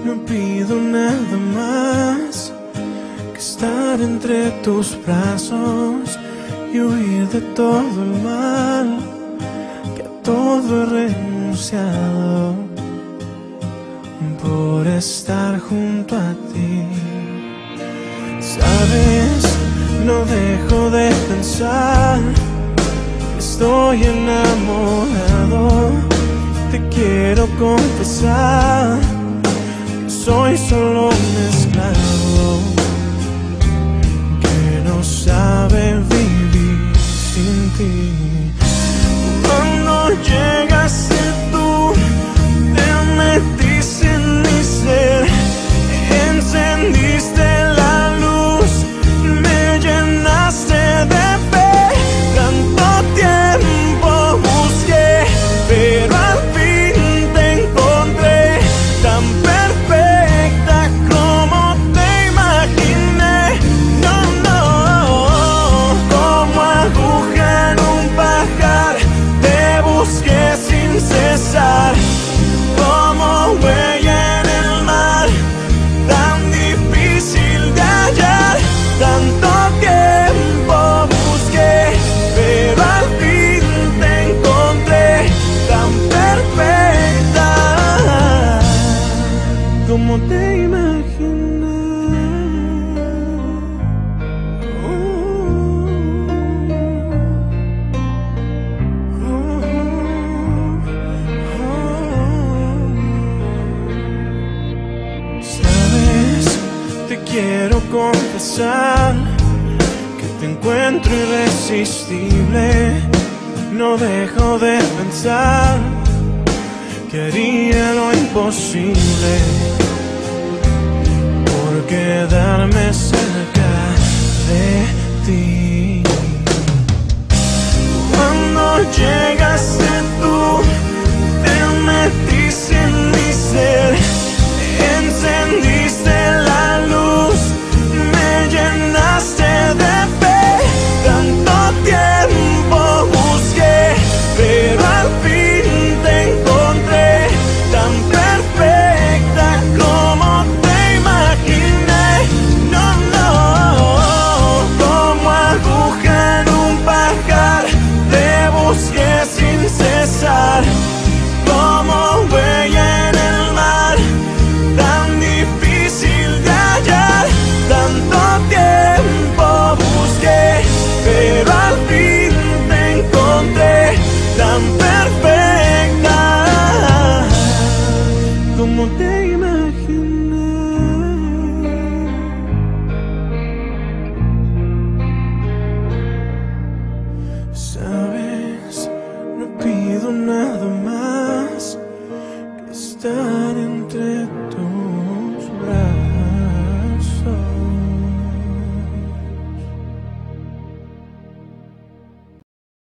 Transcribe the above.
no pido nada más que estar entre tus brazos y huir de todo el mal, que a todo he renunciado por estar junto a ti. Sabes, no dejo de pensar, estoy enamorado. Te quiero confesar que soy solo un esclavo que no sabe vivir sin ti. Cuando llegaste tú, te metiste en mi ser, encendiste la luz, me llenaste de fe. Tanto tiempo busqué, pero al fin te encontré, tan perfecta como te imaginé. No, no, como aguja en un pajar, te busqué sin cesar, como huella en el mar, tan difícil de hallar. Tanto tiempo busqué, pero al fin te encontré, tan perfecta como te imaginé. Sabes, te quiero confesar que te encuentro irresistible. No dejo de pensar que haría lo imposible por quedarme cerca de ti. Cuando llegaste tú, te metiste en mi ser, encendiste la luz, me llenaste de fe. Tanto tiempo busqué, pero al fin te encontré, tan perfecta como te imaginé. No, no, como aguja en un pajar, te busqué sin cesar, como huella en el mar, tan difícil de hallar. Tanto tiempo busqué, pero al fin te encontré, tan perfecta como te imaginé. Sabes, no pido nada más que estar entre tú.